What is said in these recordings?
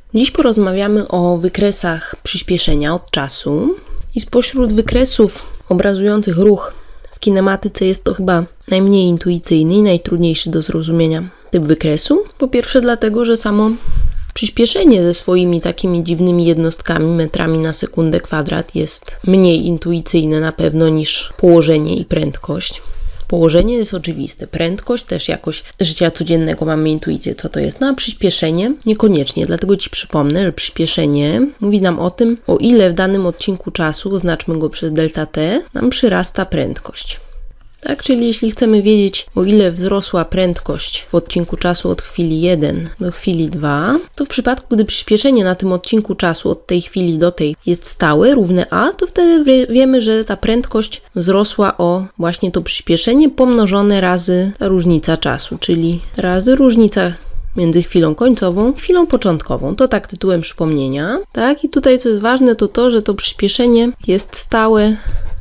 Dziś porozmawiamy o wykresach przyspieszenia od czasu i spośród wykresów obrazujących ruch w kinematyce jest to chyba najmniej intuicyjny i najtrudniejszy do zrozumienia typ wykresu. Po pierwsze dlatego, że samo przyspieszenie ze swoimi takimi dziwnymi jednostkami, metrami na sekundę kwadrat jest mniej intuicyjne na pewno niż położenie i prędkość. Położenie jest oczywiste, prędkość też jakoś z życia codziennego mamy intuicję, co to jest. No a przyspieszenie niekoniecznie, dlatego Ci przypomnę, że przyspieszenie mówi nam o tym, o ile w danym odcinku czasu, oznaczmy go przez delta t, nam przyrasta prędkość. Tak, czyli jeśli chcemy wiedzieć, o ile wzrosła prędkość w odcinku czasu od chwili 1 do chwili 2, to w przypadku, gdy przyspieszenie na tym odcinku czasu od tej chwili do tej jest stałe, równe a, to wtedy wiemy, że ta prędkość wzrosła o właśnie to przyspieszenie pomnożone razy ta różnica czasu, czyli razy różnica między chwilą końcową i chwilą początkową. To tak tytułem przypomnienia. Tak, i tutaj co jest ważne, to, że to przyspieszenie jest stałe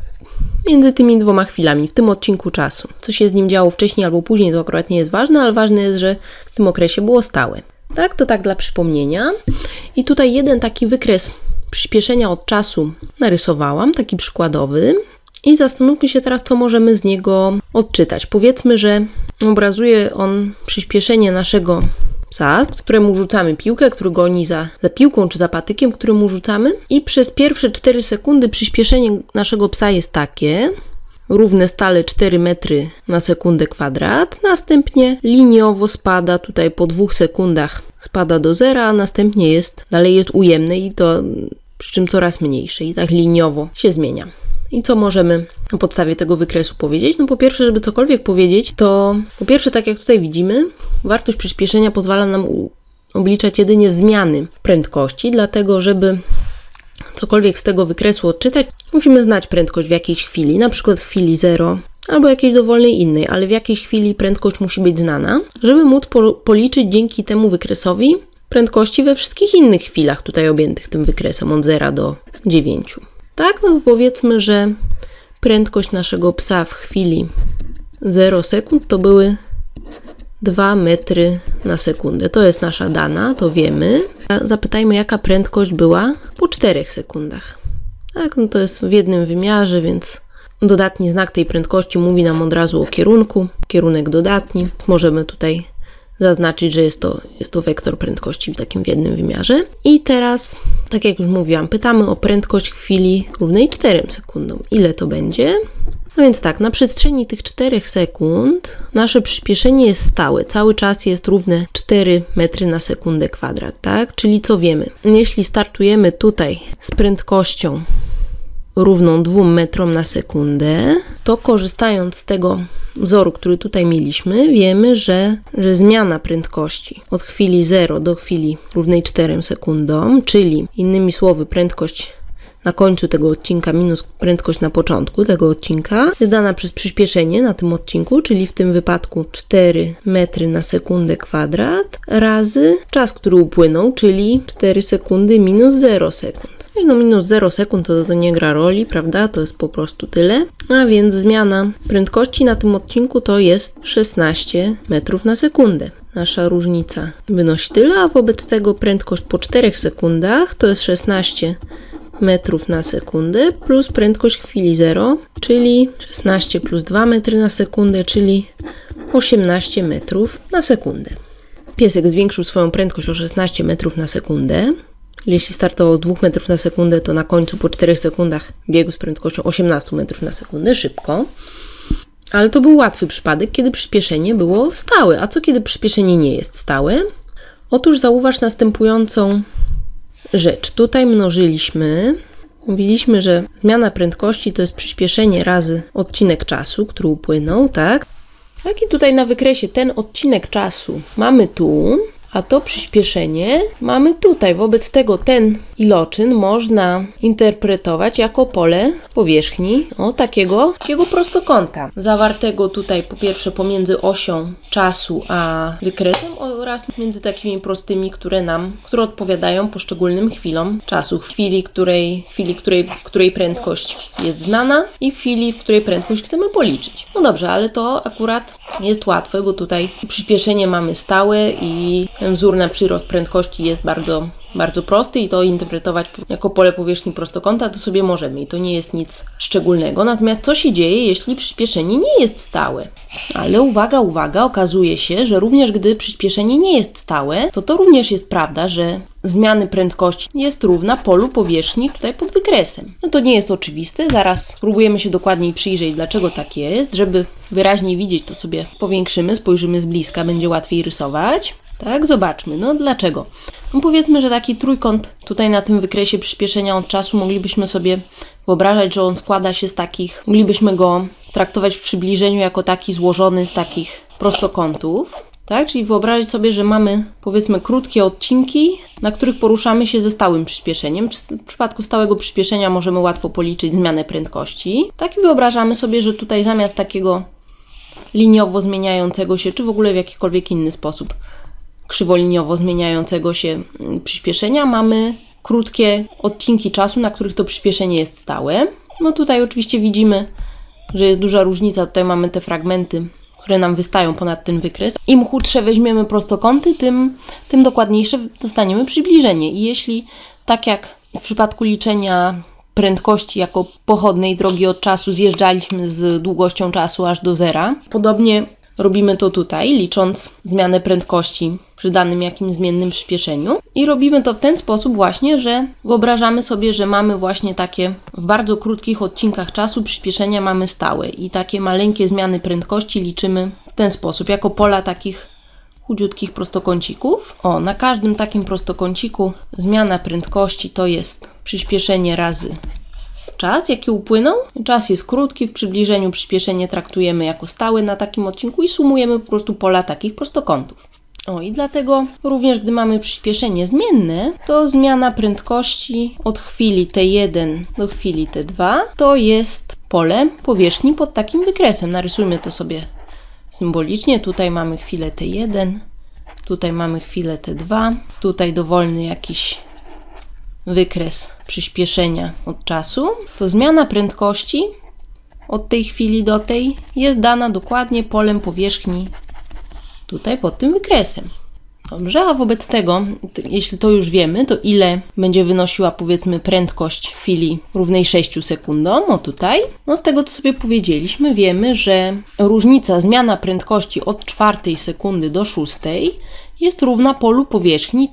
między tymi dwoma chwilami, w tym odcinku czasu. Co się z nim działo wcześniej albo później, to akurat nie jest ważne, ale ważne jest, że w tym okresie było stałe. Tak, to tak dla przypomnienia. I tutaj jeden taki wykres przyspieszenia od czasu narysowałam, taki przykładowy. I zastanówmy się teraz, co możemy z niego odczytać. Powiedzmy, że obrazuje on przyspieszenie naszego psa, któremu rzucamy piłkę, który goni za piłką czy za patykiem, któremu rzucamy, i przez pierwsze 4 sekundy przyspieszenie naszego psa jest takie, równe stale 4 metry na sekundę kwadrat, następnie liniowo spada tutaj po 2 sekundach, spada do zera, a następnie dalej jest ujemne i to przy czym coraz mniejsze i tak liniowo się zmienia. I co możemy na podstawie tego wykresu powiedzieć? No po pierwsze, żeby cokolwiek powiedzieć, to po pierwsze, tak jak tutaj widzimy, wartość przyspieszenia pozwala nam obliczać jedynie zmiany prędkości, dlatego żeby cokolwiek z tego wykresu odczytać, musimy znać prędkość w jakiejś chwili, na przykład w chwili 0 albo jakiejś dowolnej innej, ale w jakiejś chwili prędkość musi być znana, żeby móc policzyć dzięki temu wykresowi prędkości we wszystkich innych chwilach tutaj objętych tym wykresem od 0 do 9. Tak, no to powiedzmy, że prędkość naszego psa w chwili 0 sekund to były 2 metry na sekundę. To jest nasza dana, to wiemy. Zapytajmy, jaka prędkość była po 4 sekundach. Tak, no to jest w jednym wymiarze, więc dodatni znak tej prędkości mówi nam od razu o kierunku. Kierunek dodatni. Możemy tutaj zaznaczyć, że jest to wektor prędkości w jednym wymiarze. I teraz, tak jak już mówiłam, pytamy o prędkość w chwili równej 4 sekundom. Ile to będzie? No więc tak, na przestrzeni tych 4 sekund nasze przyspieszenie jest stałe. Cały czas jest równe 4 metry na sekundę kwadrat, tak? Czyli co wiemy? Jeśli startujemy tutaj z prędkością równą 2 metrom na sekundę, to korzystając z tego wzoru, który tutaj mieliśmy, wiemy, że zmiana prędkości od chwili 0 do chwili równej 4 sekundom, czyli innymi słowy prędkość na końcu tego odcinka minus prędkość na początku tego odcinka, jest dana przez przyspieszenie na tym odcinku, czyli w tym wypadku 4 metry na sekundę kwadrat razy czas, który upłynął, czyli 4 sekundy minus 0 sekund. No minus 0 sekund to nie gra roli, prawda? To jest po prostu tyle. A więc zmiana prędkości na tym odcinku to jest 16 metrów na sekundę. Nasza różnica wynosi tyle, a wobec tego prędkość po 4 sekundach to jest 16 metrów na sekundę plus prędkość chwili 0, czyli 16 plus 2 metry na sekundę, czyli 18 metrów na sekundę. Piesek zwiększył swoją prędkość o 16 metrów na sekundę. Jeśli startował z 2 metrów na sekundę, to na końcu po 4 sekundach biegł z prędkością 18 metrów na sekundę, szybko. Ale to był łatwy przypadek, kiedy przyspieszenie było stałe. A co kiedy przyspieszenie nie jest stałe? Otóż zauważ następującą rzecz. Tutaj mówiliśmy, że zmiana prędkości to jest przyspieszenie razy odcinek czasu, który upłynął, tak? Tak, i tutaj na wykresie ten odcinek czasu mamy tu, a to przyspieszenie mamy tutaj. Wobec tego ten iloczyn można interpretować jako pole powierzchni takiego prostokąta, zawartego tutaj po pierwsze pomiędzy osią czasu a wykresem oraz między takimi prostymi, które odpowiadają poszczególnym chwilom czasu. Chwili, której prędkość jest znana i chwili, w której prędkość chcemy policzyć. No dobrze, ale to akurat jest łatwe, bo tutaj przyspieszenie mamy stałe i ten wzór na przyrost prędkości jest bardzo, bardzo prosty i to interpretować jako pole powierzchni prostokąta to sobie możemy i to nie jest nic szczególnego. Natomiast co się dzieje, jeśli przyspieszenie nie jest stałe? Ale uwaga, uwaga, okazuje się, że również gdy przyspieszenie nie jest stałe, to również jest prawda, że zmiany prędkości jest równa polu powierzchni tutaj pod wykresem. No to nie jest oczywiste, zaraz spróbujemy się dokładniej przyjrzeć, dlaczego tak jest. Żeby wyraźniej widzieć, to sobie powiększymy, spojrzymy z bliska, będzie łatwiej rysować. Tak, zobaczmy, no dlaczego? No powiedzmy, że taki trójkąt tutaj na tym wykresie przyspieszenia od czasu moglibyśmy sobie wyobrażać, że on składa się z takich, moglibyśmy go traktować w przybliżeniu jako taki złożony z takich prostokątów. Tak, czyli wyobrazić sobie, że mamy powiedzmy krótkie odcinki, na których poruszamy się ze stałym przyspieszeniem. W przypadku stałego przyspieszenia możemy łatwo policzyć zmianę prędkości. Tak i wyobrażamy sobie, że tutaj zamiast takiego liniowo zmieniającego się, czy w ogóle w jakikolwiek inny sposób krzywoliniowo zmieniającego się przyspieszenia, mamy krótkie odcinki czasu, na których to przyspieszenie jest stałe. No tutaj oczywiście widzimy, że jest duża różnica. Tutaj mamy te fragmenty, które nam wystają ponad ten wykres. Im chudsze weźmiemy prostokąty, tym dokładniejsze dostaniemy przybliżenie. I jeśli, tak jak w przypadku liczenia prędkości jako pochodnej drogi od czasu zjeżdżaliśmy z długością czasu aż do zera, podobnie robimy to tutaj, licząc zmianę prędkości przy danym jakimś zmiennym przyspieszeniu. I robimy to w ten sposób właśnie, że wyobrażamy sobie, że mamy właśnie takie w bardzo krótkich odcinkach czasu przyspieszenia mamy stałe i takie maleńkie zmiany prędkości liczymy w ten sposób, jako pola takich chudziutkich prostokącików. O, na każdym takim prostokąciku zmiana prędkości to jest przyspieszenie razy czas, jaki upłynął. Czas jest krótki, w przybliżeniu przyspieszenie traktujemy jako stałe na takim odcinku i sumujemy po prostu pola takich prostokątów. O, i dlatego również gdy mamy przyspieszenie zmienne, to zmiana prędkości od chwili T1 do chwili T2 to jest pole powierzchni pod takim wykresem. Narysujmy to sobie symbolicznie. Tutaj mamy chwilę T1, tutaj mamy chwilę T2, tutaj dowolny jakiś wykres przyspieszenia od czasu. To zmiana prędkości od tej chwili do tej jest dana dokładnie polem powierzchni tutaj pod tym wykresem. Dobrze, a wobec tego, jeśli to już wiemy, to ile będzie wynosiła powiedzmy prędkość chwili równej 6 sekundom? No tutaj, no z tego co sobie powiedzieliśmy, wiemy, że różnica zmiana prędkości od 4 sekundy do 6 jest równa polu powierzchni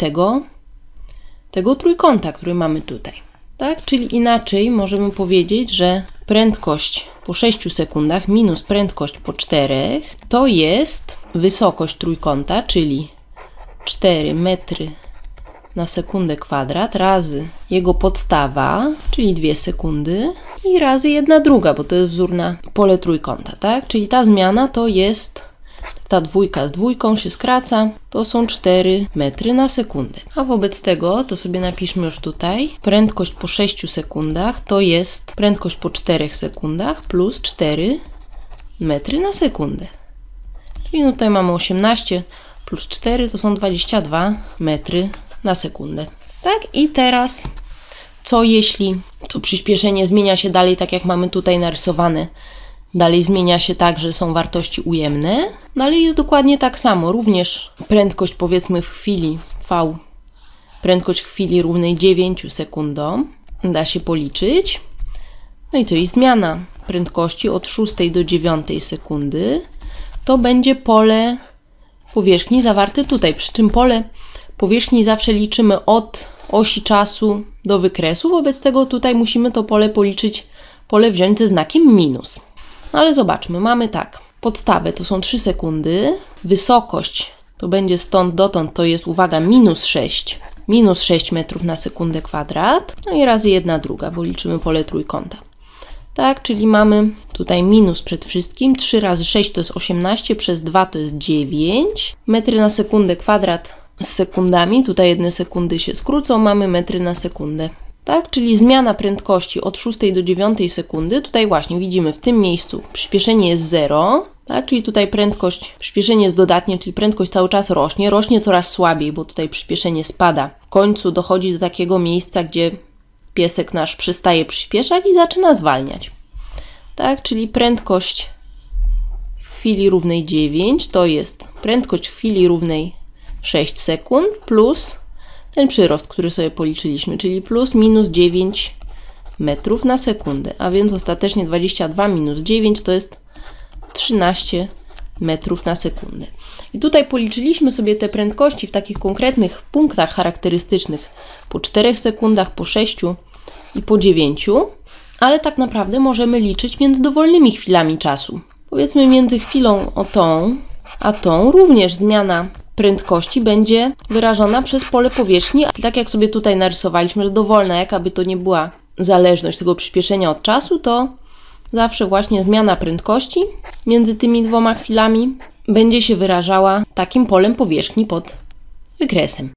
tego trójkąta, który mamy tutaj. Tak? Czyli inaczej możemy powiedzieć, że prędkość po 6 sekundach minus prędkość po 4 to jest wysokość trójkąta, czyli 4 metry na sekundę kwadrat razy jego podstawa, czyli 2 sekundy i razy 1/2, bo to jest wzór na pole trójkąta, tak? Czyli ta zmiana to jest, ta dwójka z dwójką się skraca, to są 4 metry na sekundę. A wobec tego, to sobie napiszmy już tutaj, prędkość po 6 sekundach to jest prędkość po 4 sekundach plus 4 metry na sekundę. Czyli no tutaj mamy 18 plus 4 to są 22 metry na sekundę. Tak, i teraz co jeśli to przyspieszenie zmienia się dalej, tak jak mamy tutaj narysowane, dalej zmienia się tak, że są wartości ujemne, dalej jest dokładnie tak samo, również prędkość powiedzmy w chwili v, prędkość chwili równej 9 sekundom da się policzyć. No i co, i zmiana prędkości od 6 do 9 sekundy to będzie pole powierzchni zawarte tutaj, przy czym pole powierzchni zawsze liczymy od osi czasu do wykresu, wobec tego tutaj musimy to pole policzyć, pole wziąć ze znakiem minus. No ale zobaczmy, mamy tak, podstawę to są 3 sekundy, wysokość to będzie stąd dotąd, to jest, uwaga, minus 6 metrów na sekundę kwadrat, no i razy 1/2, bo liczymy pole trójkąta. Tak, czyli mamy tutaj minus przed wszystkim, 3 razy 6 to jest 18, przez 2 to jest 9, metry na sekundę kwadrat z sekundami, tutaj 1 sekundy się skrócą, mamy metry na sekundę. Tak, czyli zmiana prędkości od 6 do 9 sekundy, tutaj właśnie widzimy w tym miejscu przyspieszenie jest 0, tak, czyli tutaj prędkość, przyspieszenie jest dodatnie, czyli prędkość cały czas rośnie coraz słabiej, bo tutaj przyspieszenie spada. W końcu dochodzi do takiego miejsca, gdzie piesek nasz przestaje przyspieszać i zaczyna zwalniać. Tak, czyli prędkość w chwili równej 9 to jest prędkość w chwili równej 6 sekund plus ten przyrost, który sobie policzyliśmy, czyli plus minus 9 metrów na sekundę, a więc ostatecznie 22 minus 9 to jest 13 metrów na sekundę. I tutaj policzyliśmy sobie te prędkości w takich konkretnych punktach charakterystycznych po 4 sekundach, po 6 i po 9, ale tak naprawdę możemy liczyć między dowolnymi chwilami czasu. Powiedzmy między chwilą o tą, a tą również zmiana prędkości będzie wyrażona przez pole powierzchni, tak jak sobie tutaj narysowaliśmy, że dowolna, jakaby to nie była zależność tego przyspieszenia od czasu, to zawsze właśnie zmiana prędkości między tymi dwoma chwilami będzie się wyrażała takim polem powierzchni pod wykresem.